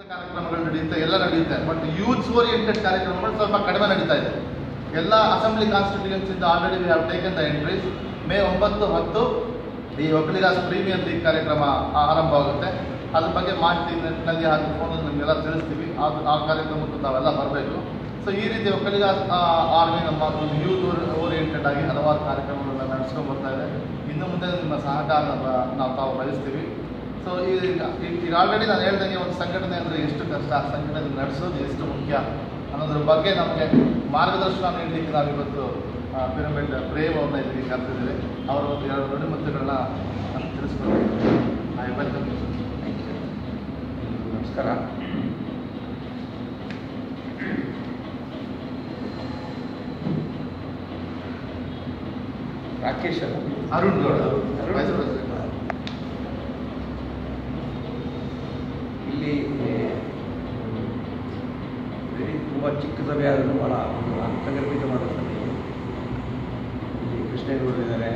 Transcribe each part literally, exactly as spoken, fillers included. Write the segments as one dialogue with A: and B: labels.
A: ಕಾರ್ಯಕ್ರಮಗಳು ನಡೆಯುತ್ತೆ, ಎಲ್ಲ ನಡೆಯುತ್ತೆ. ಬಟ್ ಯೂತ್ಸ್ ಓರಿಯೆಂಟೆಡ್ ಕಾರ್ಯಕ್ರಮಗಳು ಸ್ವಲ್ಪ ಕಡಿಮೆ ನಡೀತಾ ಇದೆ. ಎಲ್ಲ ಅಸೆಂಬ್ಲಿ ಕಾನ್ಸ್ಟಿಟ್ಯೂಯೆನ್ಸಿಂದ already we have taken the entries. May ಒಂಬತ್ತು ಹತ್ತು ಈ ಒಕ್ಕಲಿಗಾಸ್ ಪ್ರೀಮಿಯರ್ ಲೀಗ್ ಕಾರ್ಯಕ್ರಮ ಆರಂಭವಾಗುತ್ತೆ. ಅದ್ರ ಬಗ್ಗೆ ಮಾಹಿತಿನಲ್ಲಿ ಹಾಗೂ ಫೋನಲ್ಲಿ ನಿಮಗೆಲ್ಲ ತಿಳಿಸ್ತೀವಿ. ಅದು ಆ ಕಾರ್ಯಕ್ರಮಕ್ಕೂ ತಾವೆಲ್ಲ ಬರಬೇಕು. ಸೊ ಈ ರೀತಿ ಒಕ್ಕಲಿಗಾಸ್ ಆರ್ಮಿ ನಮ್ಮ ಒಂದು ಯೂತ್ ಓರಿಯೆಂಟೆಡ್ ಆಗಿ ಹಲವಾರು ಕಾರ್ಯಕ್ರಮಗಳನ್ನ ನಡೆಸ್ಕೊಂಡು ಬರ್ತಾ ಇದೆ. ಇನ್ನು ಮುಂದೆ ನಿಮ್ಮ ಸಹಕಾರ ನಾವು ತಾವು ಬಯಸ್ತೀವಿ. ಸೊ ಈಗ ಈಗ ಆಲ್ರೆಡಿ ನಾನು ಹೇಳ್ದಂಗೆ ಒಂದು ಸಂಘಟನೆ ಅಂದರೆ ಎಷ್ಟು ಕಷ್ಟ, ಸಂಘಟನೆ ನಡೆಸೋದು ಎಷ್ಟು ಮುಖ್ಯ ಅನ್ನೋದ್ರ ಬಗ್ಗೆ ನಮಗೆ ಮಾರ್ಗದರ್ಶನ ನೀಡಲಿಕ್ಕೆ ನಾವಿವತ್ತು ಪಿರಮಿಡ್ ಪ್ರೇಮ್ ಅವ್ರನ್ನ ಇದಕ್ಕೆ ಕರೆದಿದ್ದೇವೆ. ಅವರ ಒಂದು ಎರಡು ನುಡಿಮುತ್ತುಗಳನ್ನ ನಾನು ತಿಳಿಸ್ಕೊಡ್ತೀನಿ. I welcome you.
B: ನಮಸ್ಕಾರ. ರಾಕೇಶ್
A: ಅರುಣ್ ಗೌಡ
B: ಇಲ್ಲಿ ತುಂಬ ಚಿಕ್ಕ ಸಭೆ ಆದರೂ ಭಾಳ ಅರ್ಥಗರ್ಭಿತವಾದ ಸಭೆ. ಇಲ್ಲಿ ಕೃಷ್ಣೇಗೌಡರಿದ್ದಾರೆ,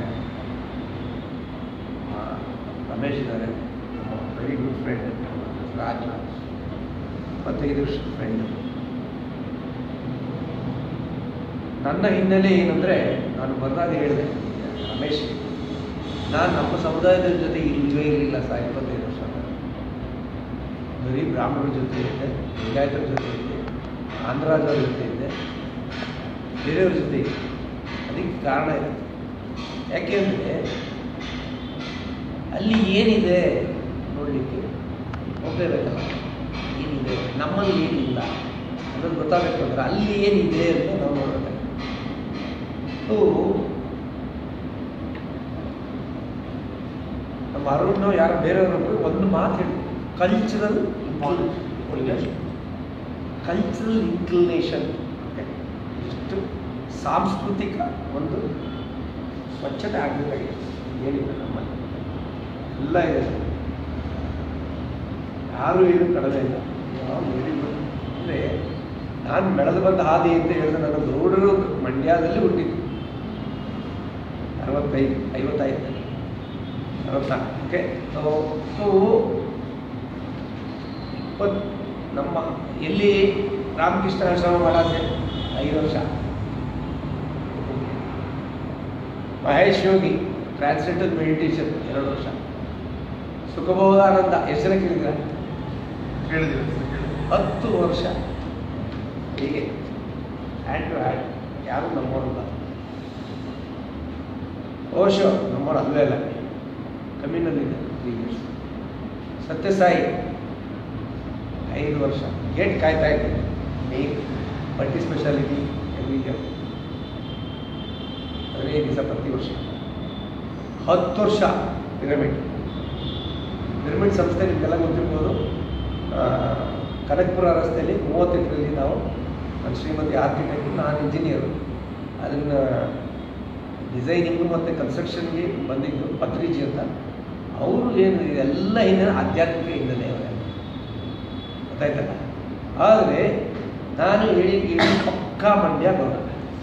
B: ರಮೇಶ್ ಇದ್ದಾರೆ, ವೆರಿ ಗುಡ್ ಫ್ರೆಂಡ್ ರಾಜ್, ಇಪ್ಪತ್ತೈದು ವರ್ಷದ ಫ್ರೆಂಡ್. ನನ್ನ ಹಿನ್ನೆಲೆ ಏನಂದರೆ, ನಾನು ಬಂದಾಗ ಹೇಳಿದೆ ರಮೇಶ್, ನಾನು ನಮ್ಮ ಸಮುದಾಯದ ಜೊತೆ ಇಲ್ಲವೇ ಇರಲಿಲ್ಲ ಸಹ. ಇಪ್ಪತ್ತೈದು ವರ್ಷ ಬರೀ ಬ್ರಾಹ್ಮಣರ ಜೊತೆ ಇದ್ದೆ, ಲಿಂಗಾಯತರ ಜೊತೆ ಇದ್ದೆ, ಆಂಧ್ರದವ್ರ ಜೊತೆ ಇದ್ದೆ, ಬೇರೆಯವ್ರ ಜೊತೆ ಇದ್ದೆ. ಅದಕ್ಕೆ ಕಾರಣ ಇದೆ. ಯಾಕೆಂದರೆ ಅಲ್ಲಿ ಏನಿದೆ ನೋಡಲಿಕ್ಕೆ ಹೋಗಲೇಬೇಕಲ್ಲ. ಏನಿದೆ ನಮ್ಮಲ್ಲಿ ಏನಿಲ್ಲ ಅನ್ನೋದು ಗೊತ್ತಾಗಬೇಕು ಅಂದರೆ ಅಲ್ಲಿ ಏನಿದೆ ಅಂತ ನಾವು ನೋಡಬೇಕು. ಸೊ ನಮ್ಮ ಅರುಣ್ ಯಾರು ಬೇರೆಯವರು ಒಂದು ಮಾತು ಹೇಳಿ, ಕಲ್ಚರಲ್ ಇನ್ಕ್ಲಿನೇಷನ್ ಕಲ್ಚರಲ್ ಇನ್ಕ್ಲಿನೇಷನ್ ಎಷ್ಟು ಸಾಂಸ್ಕೃತಿಕ ಒಂದು ಸ್ವಚ್ಛತೆ ಆಗಬೇಕಾಗಿದೆ. ಏನಿದೆ ನಮ್ಮಲ್ಲಿ ಎಲ್ಲ ಇದೆ, ಯಾರೂ ಏನು ಕಡಿಮೆ ಇಲ್ಲ. ಅಂದರೆ ನಾನು ಬೆಳೆದು ಬಂದ ಹಾದಿ ಅಂತ ಹೇಳಿದ್ರೆ, ನನ್ನ ಗೌಡರು ಮಂಡ್ಯದಲ್ಲಿ ಹುಟ್ಟಿದ್ದು ಅರವತ್ತೈದು ಐವತ್ತೈದರಲ್ಲಿ ಅರವತ್ನಾಲ್ಕು. ಓಕೆ. ಸೊ ಇಪ್ಪತ್ತು ನಮ್ಮ ಎಲ್ಲಿ ರಾಮಕೃಷ್ಣ ಆಶ್ರಮ ಮಾಡಾಸೆ ಐದು ವರ್ಷ, ಮಹೇಶ್ ಯೋಗಿ ಟ್ರಾನ್ಸ್ಲೆಂಟಲ್ ಮೆಡಿಟೇಷನ್ ಎರಡು ವರ್ಷ, ಸುಖಬೋಧಾನಂದ ಹೆಸರು ಕೇಳಿದ್ರೆ
A: ಹೇಳಿದ್ದೀವಿ
B: ಹತ್ತು ವರ್ಷ. ಹೀಗೆ ಹ್ಯಾಂಡ್ ಟು ಹ್ಯಾಂಡ್. ಯಾರು ನಮ್ಮವರಲ್ಲ, ಓಶೋ ನಮ್ಮವ್ರು ಅಲ್ಲೇ ಅಲ್ಲ, ಕಮ್ಯುನಲ್ಲಿದೆ ತ್ರೀ ಇಯರ್ಸ್. ಸತ್ಯಸಾಯಿ ಐದು ವರ್ಷ. ಗೇಟ್ ಕಾಯ್ತಾ ಇದ್ದೀನಿ, main multi speciality every year, ಹದಿನೈದು ದಿವಸ ಪ್ರತಿ ವರ್ಷ. ಹತ್ತು ವರ್ಷ ಪಿರಮಿಡ್ ಪಿರಮಿಡ್ ಸಂಸ್ಥೆ ನಿಮಗೆಲ್ಲ ಗೊತ್ತಿರ್ಬೋದು. ಕನಕಪುರ ರಸ್ತೆಯಲ್ಲಿ ಮೂವತ್ತೆಂಟರಲ್ಲಿ ನಾವು, ನನ್ನ ಶ್ರೀಮತಿ ಆರ್ಕಿಟೆಕ್ಟ್, ನಾನು ಇಂಜಿನಿಯರು, ಅದನ್ನು ಡಿಸೈನಿಂಗು ಮತ್ತು ಕನ್ಸ್ಟ್ರಕ್ಷನ್ಗೆ ಬಂದಿದ್ದು ಪತ್ರಿಜಿ ಅಂತ. ಅವರು ಏನು ಇದೆಲ್ಲ ಹಿನ್ನೆಲೆ ಆಧ್ಯಾತ್ಮಿಕ ಹಿನ್ನೆಲೆ ಅವರೇ, ಗೊತ್ತಾಯ್ತಲ್ಲ. ಆದರೆ ನಾನು ಹೇಳಿ ಹೇಳಿ ಪಕ್ಕಾ ಮಂಡ್ಯ ಬರೋಣ.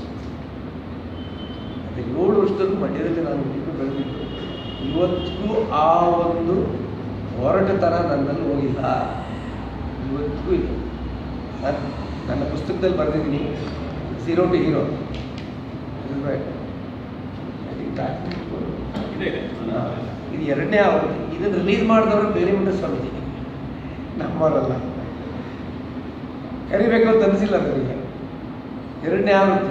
B: ಅದು ಏಳು ವರ್ಷದಲ್ಲೂ ಮಂಡ್ಯದಲ್ಲಿ ನಾನು ಹುಟ್ಟಿದ್ದು ಬೆಳೆದಿದ್ದು. ಇವತ್ತಿಗೂ ಆ ಒಂದು ಹೊರಟತನ ನನ್ನಲ್ಲಿ ಹೋಗಿಲ್ಲ, ಇವತ್ತಿಗೂ ಇಲ್ಲ. ನಾನು ನನ್ನ ಪುಸ್ತಕದಲ್ಲಿ ಬರೆದಿದ್ದೀನಿ, ಝೀರೋ ಟು ಹೀರೋ. ಇದು ಎರಡನೇ ಆವೃತ್ತಿ. ಇದನ್ನು ರಿಲೀಸ್ ಮಾಡಿದವರು ಬೇರೆ ಬಿಟ್ಟು ಸ್ವಾಮೀಜಿ, ನಮ್ಮವರಲ್ಲ. ಕರಿಬೇಕು ಅಂತ ಅನಿಸಿಲ್ಲ ನನಗೆ. ಎರಡನೇ ಆವೃತ್ತಿ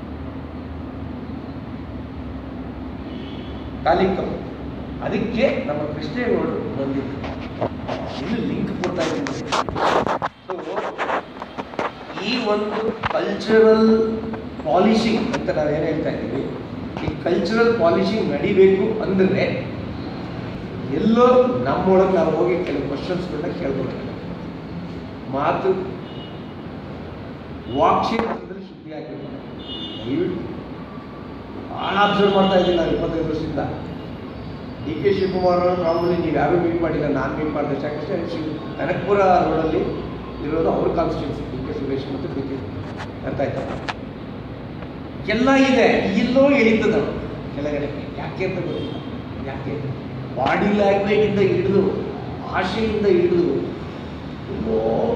B: ಕಾಲಿಕಂ. ಅದಕ್ಕೆ ನಮ್ಮ ಕೃಷ್ಣೇಗೌಡರು ಬಂದಿದ್ದು. ಇನ್ನು ಲಿಂಕ್ ಕೊಡ್ತಾ ಇದ್ದೀನಿ. ಸೊ ಈ ಒಂದು ಕಲ್ಚರಲ್ ಪಾಲಿಶಿಂಗ್ ಅಂತ ನಾವೇನು ಹೇಳ್ತಾ ಇದ್ದೀವಿ, ಈ ಕಲ್ಚರಲ್ ಪಾಲಿಶಿಂಗ್ ನಡಿಬೇಕು ಅಂದರೆ ಎಲ್ಲೋ ನಮ್ಮೊಳಗೆ ನಾವು ಹೋಗಿ ಕೆಲವು ಕ್ವಶನ್ಸ್ಗಳನ್ನ ಕೇಳ್ಬೋದು. ಮಾತು ವಾಕ್ಶೇತ್ರದಲ್ಲಿ ಶುದ್ಧಿ ಆಗಿರ್ಬೋದು. ದಯವಿಟ್ಟು ಭಾಳ ಅಬ್ಸರ್ವ್ ಮಾಡ್ತಾ ಇದ್ದೀನಿ ನಾನು ಇಪ್ಪತ್ತೈದು ವರ್ಷದಿಂದ. ಡಿ ಕೆ ಶಿವಕುಮಾರ್ ಅವರು ಪ್ರಾಬ್ಲಿ ನೀವು ಯಾರೂ ಮೀಟ್ ಮಾಡಿಲ್ಲ, ನಾನು ಮೀಟ್ ಮಾಡಿದೆ. ಯಾಕಂದರೆ ಶಿವ್ ಕನಕಪುರ ರೋಡಲ್ಲಿ ಇರೋದು ಅವ್ರ ಕಾನ್ಸ್ಟಿಟ್ಯೂನ್ಸಿ, ಡಿ ಕೆ ಸುರೇಶ್ ಮತ್ತು ಡಿ ಕೆ ಅರ್ಥ ಆಯ್ತಾ. ಎಲ್ಲ ಇದೆ, ಎಲ್ಲೋ ಎಳೀತದ ಕೆಳಗಡೆ. ಯಾಕೆ ಅಂತ ಗೊತ್ತಿಲ್ಲ. ಯಾಕೆ ಬಾಡಿ ಲ್ಯಾಂಗ್ವೇಜಿಂದ ಹಿಡಿದು ಭಾಷೆಯಿಂದ ಹಿಡಿದು ಎಲ್ಲೋ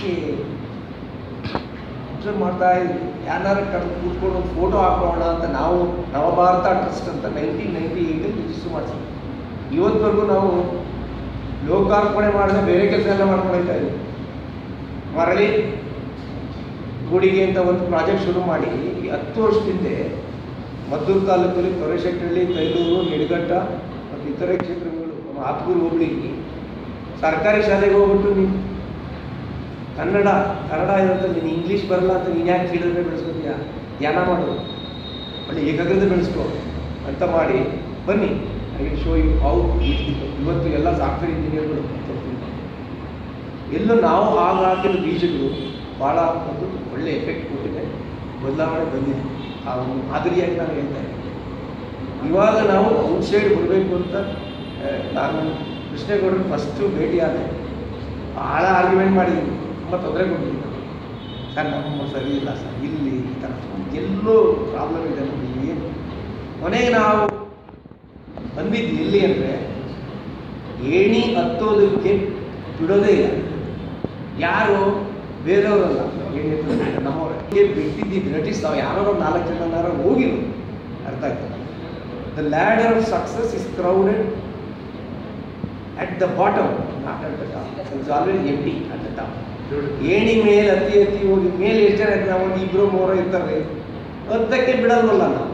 B: ಅದಕ್ಕೆ ಅಬ್ಸರ್ವ್ ಮಾಡ್ತಾ ಇದ್ವಿ. ಯಾರು ಕರೆದು ಕೂತ್ಕೊಂಡು ಒಂದು ಫೋಟೋ ಹಾಕೋಣ ಅಂತ ನಾವು ನವಭಾರತ ಟ್ರಸ್ಟ್ ಅಂತ ನೈನ್ಟೀನ್ ನೈಂಟಿ ಏಯ್ಟಲ್ಲಿ ರಿಜಿಸ್ಟರ್ ಮಾಡಿಸಿದ್ವಿ. ಇವತ್ತವರೆಗೂ ನಾವು ಲೋಕಾರ್ಪಣೆ ಮಾಡಿದ್ರೆ ಬೇರೆ ಕೆಲಸ ಎಲ್ಲ ಮಾಡ್ಕೊಳ್ತಾ ಇದ್ವಿ. ಮರಳಿ ಗುಡಿಗೆ ಅಂತ ಒಂದು ಪ್ರಾಜೆಕ್ಟ್ ಶುರು ಮಾಡಿ ಹತ್ತು ವರ್ಷದಿಂದ ಮದ್ದೂರು ತಾಲೂಕಲ್ಲಿ ಕೊರಶೆಟ್ಟಳ್ಳಿ, ತೈಲೂರು, ನಿಡಘಟ್ಟ ಮತ್ತು ಇತರೆ ಕ್ಷೇತ್ರಗಳು, ಆತ್ಗೂರು ಹೋಬಳಿ ಸರ್ಕಾರಿ ಶಾಲೆಗೆ ಹೋಗ್ಬಿಟ್ಟು ನೀನು ಕನ್ನಡ ಕನ್ನಡ ಇರುತ್ತೆ, ನೀನು ಇಂಗ್ಲೀಷ್ ಬರಲ್ಲ ಅಂತ ನೀನು ಯಾಕೆ ಕೀಳಿದ್ರೆ ಬೆಳೆಸ್ಕೊತೀಯ, ಧ್ಯಾನ ಮಾಡು, ಒಳ್ಳೆ ಏಕಾಗ್ರತೆ ಬೆಳೆಸ್ಕೊ ಅಂತ ಮಾಡಿ ಬನ್ನಿ. I will show you how. ಇವತ್ತು ಎಲ್ಲ ಸಾಫ್ಟ್ವೇರ್ ಇಂಜಿನಿಯರ್ಗಳು ಎಲ್ಲೂ ನಾವು ಆಗ ಹಾಕಿದ ಬೀಜಗಳು ಭಾಳ ಒಂದು ಒಳ್ಳೆ ಎಫೆಕ್ಟ್ ಕೊಟ್ಟಿದೆ, ಬದಲಾವಣೆ ಬಂದಿದೆ. ಆ ಒಂದು ಮಾದರಿಯಾಗಿ ನಾನು ಹೇಳ್ತಾ ಇದ್ದೀನಿ. ಇವಾಗ ನಾವು ಔಟ್ಸೈಡ್ ಬರಬೇಕು ಅಂತ ನಾನು ಕೃಷ್ಣೇಗೌಡರು ಫಸ್ಟು ಭೇಟಿಯಾದೆ, ಭಾಳ ಆರ್ಗ್ಯುಮೆಂಟ್ ಮಾಡಿದ್ದೀನಿ, ತುಂಬ ತೊಂದರೆ ಕೊಟ್ಟಿದ್ದೀನಿ. ಸರ್ ನಮ್ಮ ಸರಿ ಇಲ್ಲ ಸರ್, ಇಲ್ಲಿ ಈ ಥರ ಎಲ್ಲೋ ಪ್ರಾಬ್ಲಮ್ ಇದೆ ನಮಗೆ. ಏನು ಕೊನೆಗೆ ನಾವು ಬಂದಿದ್ದು ಎಲ್ಲಿ ಅಂದರೆ ಏಣಿ ಹತ್ತೋದಕ್ಕೆ ಬಿಡೋದೇ ಇಲ್ಲ. ಯಾರು ಬೇರೆಯವರಲ್ಲ, ಏಣಿ ಹತ್ತೋದಕ್ಕೆ ನಮ್ಮವರೇ ಬಿಟ್ಟಿದ್ದು ನಟಿಸ್. ನಾವು ಯಾರೋ ನಾಲ್ಕು ಜನನಾರ ಹೋಗಿರು, ಅರ್ಥ ಆಗ್ತದೆ. The ladder of success is crowded at the bottom, not at the top. It's always empty at the top. ಏಣಿ ಮೇಲೆ ಹತ್ತಿ ಹತ್ತಿ ಹೋಗಿ ಮೇಲೆ ಎಷ್ಟು ಜನ ಇರ್ತಾರೆ, ಒಂದು ಇಬ್ಬರು ಮೂರು ಇರ್ತಾರೆ, ಹತ್ತಕ್ಕೆ ಬಿಡಲ್ವಲ್ಲ ನಾವು.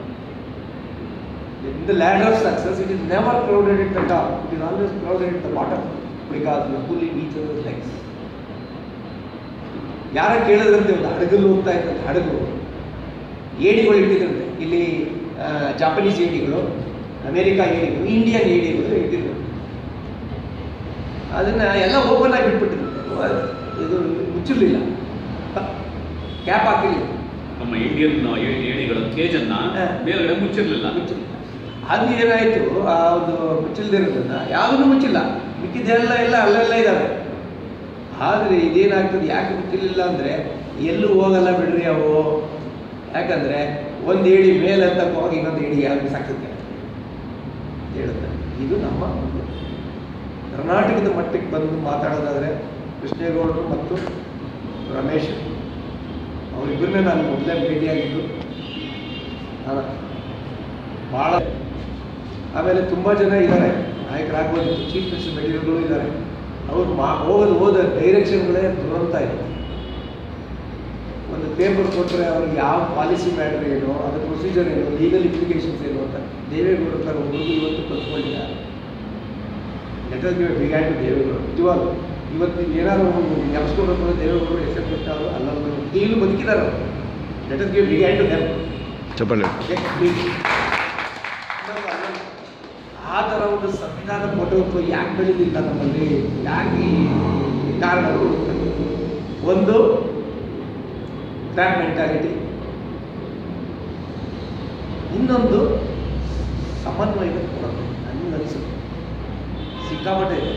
B: In the ladder of success, it is never crowded at the top. It is always crowded at the bottom because we are pulling each other's legs. ಯಾರ ಕೇಳಿದ್ರಂತೆ ಒಂದು ಹಡಗಲ್ಲಿ ಹೋಗ್ತಾ ಇದ್ದಂತೆ, ಹಡಗು ಏಣಿಗಳು ಇಟ್ಟಿದ್ರಂತೆ. ಇಲ್ಲಿ ಜಾಪನೀಸ್ ಏಣಿಗಳು, ಅಮೇರಿಕಾ ಏಣಿಗಳು, ಇಂಡಿಯನ್ ಏಣಿಗಳು ಇಟ್ಟಿದ್ರು. ಅದನ್ನ ಎಲ್ಲ ಓಪನ್ ಆಗಿ ಬಿಟ್ಬಿಟ್ಟಿದ್ರು, ಇದು ಮುಚ್ಚಿರ್ಲಿಲ್ಲ, ಕ್ಯಾಪ್ ಹಾಕಿರ್ಲಿಲ್ಲ.
C: ನಮ್ಮ ಇಂಡಿಯನ್ ಏಣಿಗಳ ಕೇಜನ್ನ ಮೇಲ್ಗಡೆ ಮುಚ್ಚಿರ್ಲಿಲ್ಲ
B: ಮುಚ್ಚಿಲ್ಲ ಅದು ಏನಾಯ್ತು, ಆ ಒಂದು ಮುಚ್ಚಿಲ್ದಿರೋದನ್ನ ಯಾವುದನ್ನು ಮುಚ್ಚಿಲ್ಲ, ಮಿಕ್ಕಿದೆಲ್ಲ ಎಲ್ಲ ಅಲ್ಲೆಲ್ಲ ಇದ್ದಾವೆ. ಆದರೆ ಇದೇನಾಗ್ತದೆ, ಯಾಕೆ ಮುಚ್ಚಿಲ್ಲ ಅಂದರೆ ಎಲ್ಲೂ ಹೋಗಲ್ಲ ಬಿಡ್ರಿ ಅವು. ಯಾಕಂದರೆ ಒಂದು ಏಡಿ ಮೇಲೆ ಅಂತ ಹೋಗಿ ಇನ್ನೊಂದು ಏಡಿ ಯಾರು ಸಾಕ್ತದೆ ಹೇಳುತ್ತೆ. ಇದು ನಮ್ಮ ಕರ್ನಾಟಕದ ಮಟ್ಟಕ್ಕೆ ಬಂದು ಮಾತಾಡೋದಾದರೆ ಕೃಷ್ಣೇಗೌಡರು ಮತ್ತು ರಮೇಶ್ ಅವರಿಬ್ಬರನ್ನೇ ನಾನು ಮೊದಲೇ ಭೇಟಿಯಾಗಿದ್ದು. ಭಾಳ ಆಮೇಲೆ ತುಂಬ ಜನ ಇದ್ದಾರೆ, ನಾಯಕರಾಗ್ಬೋದು, ಚೀಫ್ ಮಿನಿಸ್ಟರ್ ಬೆಳೆಯೋರು ಇದ್ದಾರೆ. ಅವ್ರು ಮಾ ಹೋಗೋದು ಹೋದ ಡೈರೆಕ್ಷನ್ಗಳೇ ದುರಂತ ಇದೆ. ಒಂದು ಪೇಪರ್ ಕೊಟ್ಟರೆ ಅವ್ರಿಗೆ ಯಾವ ಪಾಲಿಸಿ ಮ್ಯಾಟರ್ ಏನು, ಅದರ ಪ್ರೊಸೀಜರ್ ಏನು, ಲೀಗಲ್ ಇಂಪ್ಲಿಕೇಶನ್ಸ್ ಏನು ಅಂತ ದೇವೇಗೌಡರು ಥರ ಹೋಗಿ ಇವತ್ತು ಕಲ್ತ್ಕೊಂಡಿದ್ದಾರೆ. Let's give big hand to ದೇವೇಗೌಡರು. ನಿಜವಾಗ ಇವತ್ತು ಏನಾದ್ರು ನೆನೆಸ್ಕೊಬೇಕು ದೇವೇಗೌಡರು ಎಕ್ಸೆಪ್ಟ್ ಕೊಟ್ಟಾರು ಅಲ್ಲ, ಈಗಲೂ ಬದುಕಿದ್ದಾರೆ ಅವರು. Let's give big hand to them. ಆ ಥರ ಒಂದು ಸಂವಿಧಾನ ಪಟುತ್ವ ಯಾಕೆ ಬೆಳೆದಿಲ್ಲ ನಮ್ಮಲ್ಲಿ, ಯಾಕೆ ಕಾರಣಗಳು? ಒಂದು ಕ್ರ್ಯಾಪ್ ಮೆಂಟಾಲಿಟಿ, ಇನ್ನೊಂದು ಸಮನ್ವಯದ ಕೊರತೆ. ನನಗೆ ಅನಿಸುತ್ತೆ ಸಿಕ್ಕಾಪಟ್ಟೆ ಇದೆ.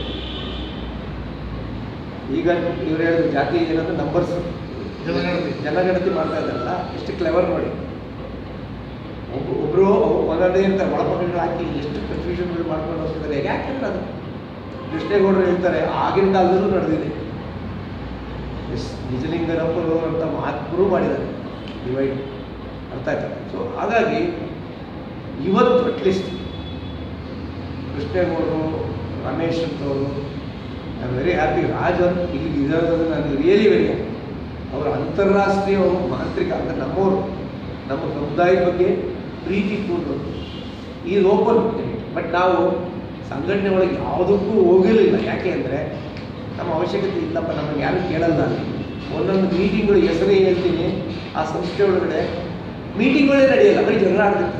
B: ಈಗ ಇವ್ರು ಹೇಳಿದ್ರು ಜಾತಿ ಏನಂದ್ರೆ ನಂಬರ್ಸ್, ಜನಗಣತಿ ಮಾಡ್ತಾ ಇದ್ದಾರಲ್ಲ, ಎಷ್ಟು ಕ್ಲೆವರ್ ನೋಡಿ. ಒಬ್ಬ ಒಬ್ಬರು ಒಂದೊಂದೇ ಇರ್ತಾರೆ, ಒಳಪಂಗಡಗಳು ಹಾಕಿ ಎಷ್ಟು ಕನ್ಫ್ಯೂಷನ್ಗಳು ಮಾಡ್ಕೊಂಡು ಹೋಗ್ತಿದ್ದಾರೆ. ಯಾಕೆಂದ್ರೆ ಅದು ಕೃಷ್ಣೇಗೌಡರು ಹೇಳ್ತಾರೆ ಆಗಿನ ಕಾಲದಲ್ಲೂ ನಡೆದಿದೆ. ಎಸ್ ನಿಜಲಿಂಗನಪ್ಪರು ಅಂತ ಮಾತು ಮಾಡಿದ್ದಾರೆ, ಡಿವೈಡ್, ಅರ್ಥ ಆಯ್ತಾರೆ. ಸೊ ಹಾಗಾಗಿ ಇವತ್ತು ಅಟ್ಲೀಸ್ಟ್ ಕೃಷ್ಣೇಗೌಡರು, ರಮೇಶ್ ಅಂತವರು, I am very happy. Raj ಅಂತ ಇಲ್ಲಿ ಇರೋದು ನನಗೆ ರಿಯಲಿ ವೆರಿ ಹ್ಯಾಪಿ. ಅವರು ಅಂತಾರಾಷ್ಟ್ರೀಯ ಮಾಂತ್ರಿಕ ಅಂತ ನಮ್ಮವರು, ನಮ್ಮ ಸಮುದಾಯದ ಬಗ್ಗೆ ಪ್ರೀತಿ ಕೂಡರು ಇದು ಓಪನ್. ಬಟ್ ನಾವು ಸಂಘಟನೆ ಒಳಗೆ ಯಾವುದಕ್ಕೂ ಹೋಗಲಿಲ್ಲ. ಯಾಕೆ ಅಂದರೆ ನಮ್ಮ ಅವಶ್ಯಕತೆ ಇಲ್ಲಪ್ಪ, ನಮಗೆ ಯಾರು ಕೇಳಲ್ಲ. ಅಲ್ಲಿ ಒಂದೊಂದು ಮೀಟಿಂಗ್ಗಳು ಹೆಸರೇ ಹೇಳ್ತೀನಿ, ಆ ಸಂಸ್ಥೆ ಒಳಗಡೆ ಮೀಟಿಂಗ್ಗಳೇ ನಡೆಯಲ್ಲ, ಬರೀ ಜಗಳ ಆಡ್ತಿರ್ತಾರೆ.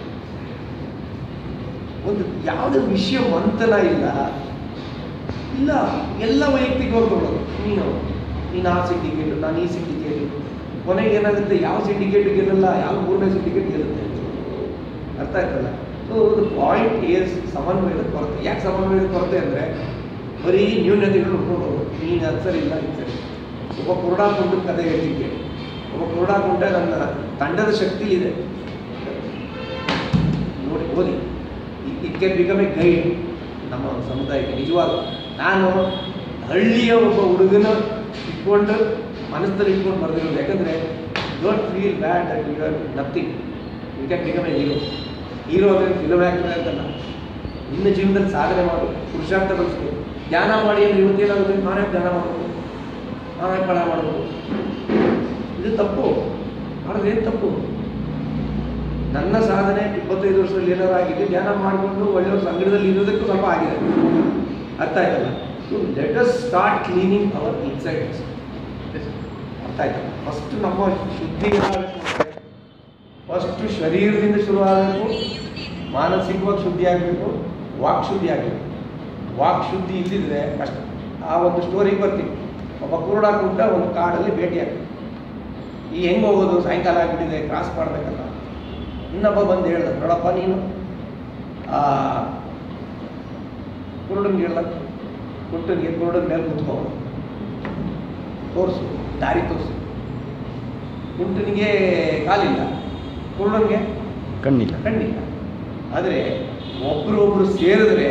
B: ಒಂದು ಯಾವುದೇ ವಿಷಯ ಮಂಥನ ಇಲ್ಲ ಇಲ್ಲ ಎಲ್ಲ ವೈಯಕ್ತಿಕವಾಗಿ ನೋಡೋದು. ನೀನು ನೀನು ಆ ಸಿಂಡಿಕೇಟು, ನಾನು ಈ ಸಿಂಡಿಕೇಟು, ಕೊನೆಗೆ ಏನಾಗುತ್ತೆ, ಯಾವ ಸಿಂಡಿಕೇಟ್ ಗೆಲ್ಲಲ್ಲ, ಯಾವ ಮೂರನೇ ಸಿಂಡಿಕೇಟ್ ಗೆಲ್ಲುತ್ತೆ. ಅರ್ಥ ಆಯ್ತಲ್ಲ? ಸೊ ದ ಪಾಯಿಂಟ್ ಈಸ್ ಸಮನ್ವಯದ ಕೊರತೆ. ಯಾಕೆ ಸಮನ್ವಯದ ಕೊರತೆ ಅಂದರೆ ಬರೀ ನ್ಯೂನತೆಗಳು ಹುಡ್ಕೊಂಡು ಹೋಗೋದು. ನೀನು ಅದು ಸರಿ ಇಲ್ಲ, ಇದು ಸರಿ. ಒಬ್ಬ ಕುರುಡಾ ಕುಂಡ ಕತೆ ಹೇಳ್ತಿದ್ದೆ. ಒಬ್ಬ ಕುರುಡಾ ಕುಂಡ ನನ್ನ ತಂಡದ ಶಕ್ತಿ ಇದೆ ನೋಡಿ, ಓದಿ. It can become a guide ನಮ್ಮ ಸಮುದಾಯಕ್ಕೆ. ನಿಜವಾಗ ನಾನು ಹಳ್ಳಿಯ ಒಬ್ಬ ಹುಡುಗನ ಇಟ್ಕೊಂಡು ಮನಸ್ಸಲ್ಲಿ ಇಟ್ಕೊಂಡು ಬರೆದಿರೋದು. ಯಾಕಂದರೆ don't feel bad that you are nothing, you can become a hero. Hero ಅಂದರೆ ಫಿಲಮ್ ಆ್ಯಕ್ಟರ್ ಅಂತಲ್ಲ, ಇನ್ನು ಜೀವನದಲ್ಲಿ ಸಾಧನೆ ಮಾಡು, ಪುರುಷಾರ್ಥ ಬಳಸ್ಬೇಕು. ಧ್ಯಾನ ಮಾಡಿ ಅಂದರೆ ಇವತ್ತೇನಾಗುತ್ತೆ, ನಾನೇ ಧ್ಯಾನ ಮಾಡಬೇಕು, ನಾನೇ ಫಲ ಮಾಡಬೇಕು, ಇದು ತಪ್ಪು. ಮಾಡೋದೇನು ತಪ್ಪು? ನನ್ನ ಸಾಧನೆ ಇಪ್ಪತ್ತೈದು ವರ್ಷದಲ್ಲಿ ಏನಾರು ಆಗಿದೆ, ಧ್ಯಾನ ಮಾಡಿಕೊಂಡು ಒಳ್ಳೆಯ ಸಂಘದಲ್ಲಿ ಇರೋದಕ್ಕೂ ಸ್ವಲ್ಪ ಆಗಿದೆ. ಅರ್ಥ ಆಯ್ತಲ್ಲ? So let us start cleaning our insides. ಅರ್ಥ ಆಯ್ತಲ್ಲ? ಫಸ್ಟ್ ನಮ್ಮ ಶುದ್ಧಿ ಏನಾಗಬೇಕು ಅಂದರೆ ಫಸ್ಟು ಶರೀರದಿಂದ ಶುರುವಾಗಬೇಕು, ಮಾನಸಿಕವಾಗಿ ಶುದ್ಧಿ ಆಗಬೇಕು, ವಾಕ್ ಶುದ್ಧಿ ಆಗಬೇಕು. ವಾಕ್ ಶುದ್ಧಿ ಇದ್ದಿದ್ರೆ ಕಷ್ಟ. ಆ ಒಂದು ಸ್ಟೋರಿಗೆ ಬರ್ತೀವಿ. ಒಬ್ಬ ಕುರುಡ ಕುಂಟ ಒಂದು ಕಾಡಲ್ಲಿ ಭೇಟಿ ಆಗ್ತದೆ. ಈ ಹೆಂಗೆ ಹೋಗೋದು, ಸಾಯಂಕಾಲ ಆಗಿಬಿಟ್ಟಿದೆ, ಕ್ರಾಸ್ ಮಾಡಬೇಕಲ್ಲ. ಇನ್ನೊಬ್ಬ ಬಂದು ಹೇಳ್ದ, ನೋಡಪ್ಪ ನೀನು ಆ ಕುರುಡನ್ಗೆ ಹೇಳ್ದ, ಕುಂಟನಿಗೆ ಕುರುಡನ ಮೇಲೆ ಕೂತ್ಕೋ, ತೋರಿಸು, ದಾರಿ ತೋರಿಸು. ಕುಂಟನಿಗೆ ಕಾಲಿಲ್ಲ, ಕುರುಡನಿಗೆ
D: ಕಣ್ಣಿಲ್ಲ
B: ಕಣ್ಣಿಲ್ಲ. ಆದರೆ ಒಬ್ಬರು ಒಬ್ಬರು ಸೇರಿದ್ರೆ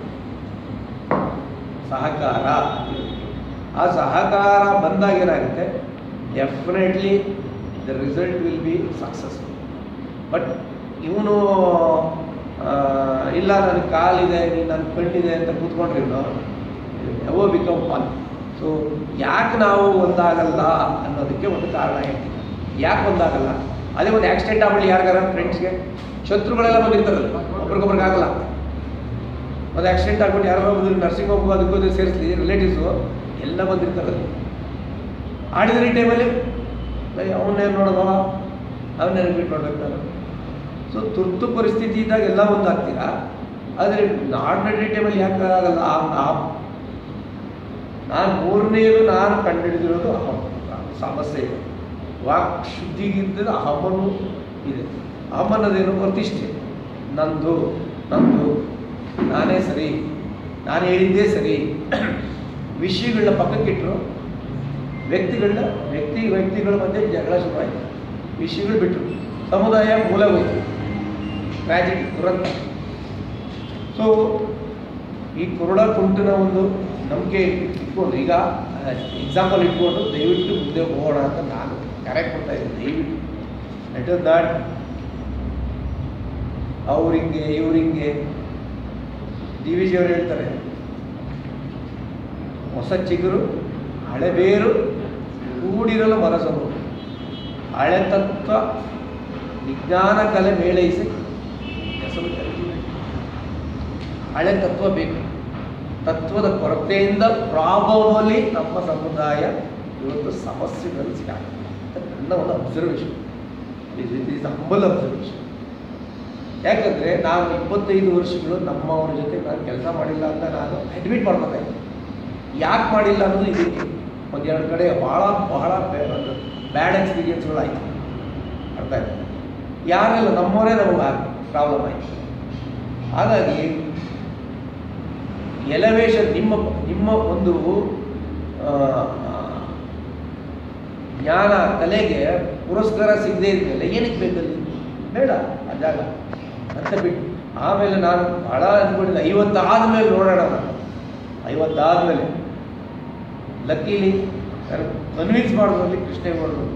B: ಸಹಕಾರ, ಆ ಸಹಕಾರ ಬಂದಾಗ ಏನಾಗುತ್ತೆ, definitely the result will be successful. But ಇವನು ಇಲ್ಲ ನನಗೆ ಕಾಲಿದೆ, ನೀನು ನನ್ನ ಕಣ್ಣಿದೆ ಅಂತ ಕೂತ್ಕೊಂಡ್ರೆ ಇವನು ಎವೋ ಬಿಕಮ್ ಫನ್. ಸೊ ಯಾಕೆ ನಾವು ಒಂದಾಗಲ್ಲ ಅನ್ನೋದಕ್ಕೆ ಒಂದು ಕಾರಣ ಹೇಳ್ತೀನಿ. ಯಾಕೆ ಒಂದಾಗಲ್ಲ? ಅದೇ ಒಂದು ಆಕ್ಸಿಡೆಂಟ್ ಆಗಲಿ ಯಾರಿಗಾರ ಫ್ರೆಂಡ್ಸ್ಗೆ, ಶತ್ರುಗಳೆಲ್ಲ ಬಂದಿರ್ತಾರಲ್ಲ, ಒಬ್ರಿಗೊಬ್ರಿಗೆ ಆಗಲ್ಲ. ಒಂದು ಆಕ್ಸಿಡೆಂಟ್ ಆಗ್ಬಿಟ್ಟು ಯಾರೋ ಬಂದು ನರ್ಸಿಂಗ್ ಹೋಗು ಅದಕ್ಕೋದು ಸೇರಿಸ್ಲಿ, ರಿಲೇಟಿವ್ಸು ಎಲ್ಲ ಬಂದಿರ್ತಾರಲ್ಲ. ಆಡಿದ್ರೆ ಈ ಟೈಮಲ್ಲಿ ಅವನ್ನೇ ನೋಡೋದವ, ಅವನ್ನೇ ರಿಪೀಟ್ ಮಾಡ್ಬೇಕು ನಾನು. ಸೊ ತುರ್ತು ಪರಿಸ್ಥಿತಿ ಇದ್ದಾಗ ಎಲ್ಲ ಒಂದು ಆಗ್ತೀರಾ. ಆದರೆ ಆರ್ಡಿನರಿ ಟೈಮಲ್ಲಿ ಯಾಕೆ ಆಗಲ್ಲ? ನಾವು ನಾನು ಮೂರನೇದು ನಾನು ಕಂಡುಹಿಡಿದಿರೋದು ಅಹಂ ಸಮಸ್ಯೆ ಇದೆ. ವಾಕ್ ಶುದ್ಧಿಗಿದ್ದ ಅಹಮನು ಇದೆ. ಅಹಂ ಅನ್ನೋದೇನು? ಪ್ರತಿಷ್ಠೆ. ನಂದು ನಂದು ನಾನೇ ಸರಿ, ನಾನು ಹೇಳಿದ್ದೇ ಸರಿ. ವಿಷಯಗಳನ್ನ ಪಕ್ಕಕ್ಕಿಟ್ಟರು, ವ್ಯಕ್ತಿಗಳನ್ನ ವ್ಯಕ್ತಿ ವ್ಯಕ್ತಿಗಳ ಮಧ್ಯೆ ಜಗಳ ಶುರುವಾಯಿತು. ವಿಷಯಗಳು ಬಿಟ್ಟರು, ಸಮುದಾಯ ಮೂಲ ಹೋಯಿತು, ಟ್ರಾಜಿಡಿ, ದುರಂತ. ಸೊ ಈ ಕುರುಡ ಕುಂಟನ ಒಂದು ನಂಬಿಕೆ ಇಟ್ಕೊಂಡು, ಈಗ ಎಕ್ಸಾಂಪಲ್ ಇಟ್ಕೊಂಡು ದಯವಿಟ್ಟು ಮುಂದೆ ಹೋಗೋಣ ಅಂತ ನಾನು ಕರೆಕ್ಟ್ ಕೊಡ್ತಾ ಇದ್ದೀನಿ. ದಯವಿಟ್ಟು ಲೆಟ್ ಇಸ್ ನಾಟ್ ಅವ್ರಿಂಗೆ ಇವ್ರಿಂಗೆ. ಡಿ ವಿ ಜಿಯವರು ಹೇಳ್ತಾರೆ, ಹೊಸ ಚಿಗುರು ಹಳೆ ಬೇರು ಕೂಡಿರಲು ಮನಸ್ಸು, ಹಳೆ ತತ್ವ ವಿಜ್ಞಾನ ಕಲೆ ಮೇಳೈಸಿ ಹೆಸರು. ಹಳೆ ತತ್ವ ಬೇಕು. ತತ್ವದ ಕೊರತೆಯಿಂದ ಪ್ರಾಬಬಲಿ ನಮ್ಮ ಸಮುದಾಯ ಇವತ್ತು ಸಮಸ್ಯೆಗಳಲ್ಲಿ ಸಿಕ್ಕಾಗುತ್ತೆ. ನನ್ನ ಒಂದು observation, is is humble observation. ಯಾಕಂದರೆ ನಾನು ಇಪ್ಪತ್ತೈದು ವರ್ಷಗಳು ನಮ್ಮವ್ರ ಜೊತೆ ನಾನು ಕೆಲಸ ಮಾಡಿಲ್ಲ ಅಂತ ನಾನು ಅಡ್ಮಿಟ್ ಮಾಡ್ಕೊತಾ ಇದ್ದೆ. ಯಾಕೆ ಮಾಡಿಲ್ಲ ಅನ್ನೋದು ಇದಕ್ಕೆ ಒಂದೆರಡು ಕಡೆ ಭಾಳ ಬಹಳ ಒಂದು ಬ್ಯಾಡ್ ಎಕ್ಸ್ಪೀರಿಯನ್ಸ್ಗಳಾಯಿತು. ಅರ್ಥ ಆಯ್ತು? ಯಾರೆಲ್ಲ ನಮ್ಮವರೇ ನಮಗೆ ಪ್ರಾಬ್ಲಮ್ ಆಯಿತು. ಹಾಗಾಗಿ ಎಲವೇಷನ್, ನಿಮ್ಮ ನಿಮ್ಮ ಒಂದು ಜ್ಞಾನ ಕಲೆಗೆ ಪುರಸ್ಕಾರ ಸಿಗದೇ ಇದ್ಮೇಲೆ ಏನಕ್ಕೆ ಬೇಕಲ್ಲಿ? ಬೇಡ ಆ ಜಾಗ ಅಂತ ಬಿಟ್ಟು ಆಮೇಲೆ ನಾನು ಭಾಳ ಅಂದ್ಕೊಂಡಿದ್ದೆ ಐವತ್ತಾದ್ಮೇಲೆ ನೋಡೋಣ. ಐವತ್ತಾದ್ಮೇಲೆ ಲಕ್ಕೀಲಿ ನಾನು ಕನ್ವಿನ್ಸ್ ಮಾಡೋದ್ರಲ್ಲಿ ಕೃಷ್ಣೇಗೌಡರು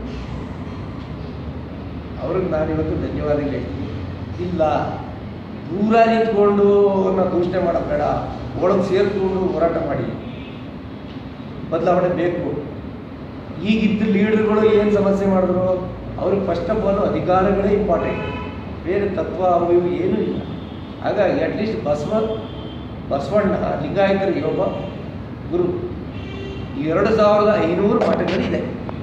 B: ಅವ್ರಿಗೆ ನಾನಿವತ್ತು ಧನ್ಯವಾದಗಳು ಹೇಳ್ತೀನಿ. ಇಲ್ಲ, ದೂರ ನಿಂತ್ಕೊಂಡು ಅವ್ರನ್ನ ದೂಷಣೆ ಮಾಡೋದು ಬೇಡ, ಒಳಗೆ ಸೇರಿಕೊಂಡು ಹೋರಾಟ ಮಾಡಿ. ಬದಲಾವಣೆ ಬೇಕು. ಈಗಿದ್ದ ಲೀಡರ್ಗಳು ಏನು ಸಮಸ್ಯೆ ಮಾಡಿದ್ರು, ಅವ್ರಿಗೆ ಫಸ್ಟ್ ಆಫ್ ಆಲ್ ಅಧಿಕಾರಗಳೇ ಇಂಪಾರ್ಟೆಂಟ್, ಬೇರೆ ತತ್ವ ಅವು ಇವು ಏನೂ ಇಲ್ಲ. ಹಾಗಾಗಿ ಅಟ್ಲೀಸ್ಟ್ ಬಸವ ಬಸವಣ್ಣ ಲಿಂಗಾಯತರಿಗೆ ಒಬ್ಬ ಗುರು. ಎರಡು ಸಾವಿರದ ಐನೂರು ಮಠಗಳಿದೆ.